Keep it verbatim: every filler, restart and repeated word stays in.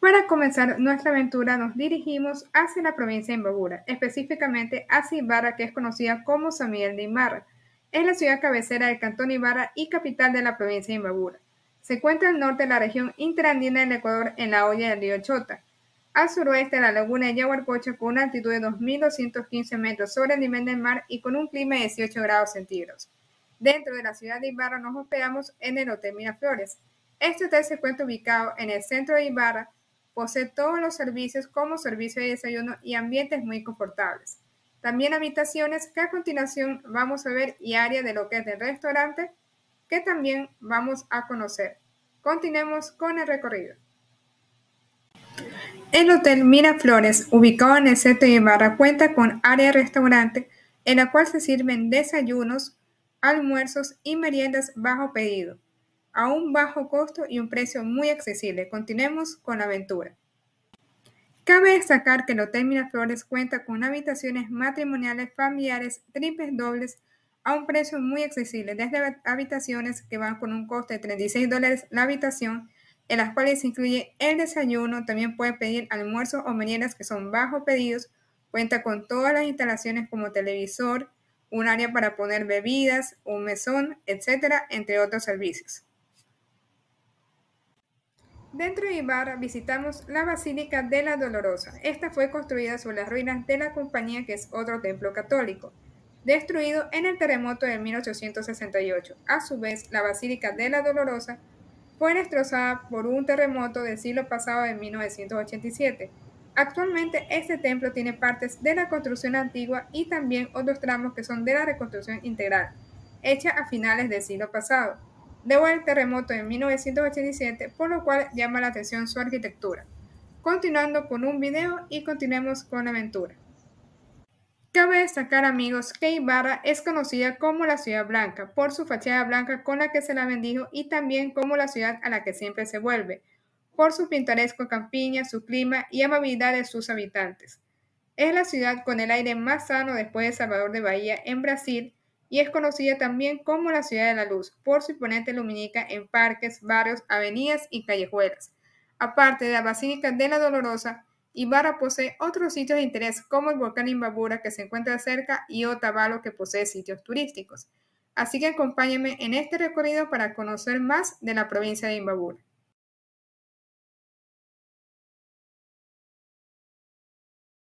Para comenzar nuestra aventura nos dirigimos hacia la provincia de Imbabura, específicamente hacia Ibarra, que es conocida como San Miguel de Ibarra. Es la ciudad cabecera del cantón Ibarra y capital de la provincia de Imbabura. Se encuentra al norte de la región interandina del Ecuador en la hoya del río Chota. Al suroeste de la laguna de Yaguarcocha con una altitud de dos mil doscientos quince metros sobre el nivel del mar y con un clima de dieciocho grados centígrados. Dentro de la ciudad de Ibarra nos hospedamos en el Hotel Miraflores. Este hotel se encuentra ubicado en el centro de Ibarra. Posee todos los servicios como servicio de desayuno y ambientes muy confortables. También habitaciones que a continuación vamos a ver y área de lo que es el restaurante que también vamos a conocer. Continuemos con el recorrido. El Hotel Miraflores, ubicado en el centro de Ibarra, cuenta con área de restaurante en la cual se sirven desayunos, almuerzos y meriendas bajo pedido, a un bajo costo y un precio muy accesible. Continuemos con la aventura. Cabe destacar que el Hotel Miraflores cuenta con habitaciones matrimoniales familiares triples dobles a un precio muy accesible, desde habitaciones que van con un costo de treinta y seis dólares la habitación, en las cuales se incluye el desayuno. También pueden pedir almuerzos o meriendas que son bajo pedidos. Cuenta con todas las instalaciones como televisor, un área para poner bebidas, un mesón, etcétera, entre otros servicios. Dentro de Ibarra visitamos la Basílica de la Dolorosa. Esta fue construida sobre las ruinas de la Compañía, que es otro templo católico, destruido en el terremoto de mil ochocientos sesenta y ocho. A su vez, la Basílica de la Dolorosa fue destrozada por un terremoto del siglo pasado de mil novecientos ochenta y siete. Actualmente este templo tiene partes de la construcción antigua y también otros tramos que son de la reconstrucción integral, hecha a finales del siglo pasado, debido al terremoto de mil novecientos ochenta y siete, por lo cual llama la atención su arquitectura. Continuando con un video y continuemos con la aventura. Cabe destacar, amigos, que Ibarra es conocida como la Ciudad Blanca por su fachada blanca con la que se la bendijo y también como la ciudad a la que siempre se vuelve, por su pintoresco campiña, su clima y amabilidad de sus habitantes. Es la ciudad con el aire más sano después de Salvador de Bahía en Brasil y es conocida también como la Ciudad de la Luz por su imponente lumínica en parques, barrios, avenidas y callejuelas. Aparte de la Basílica de la Dolorosa, Ibarra posee otros sitios de interés como el volcán Imbabura, que se encuentra cerca, y Otavalo, que posee sitios turísticos. Así que acompáñenme en este recorrido para conocer más de la provincia de Imbabura.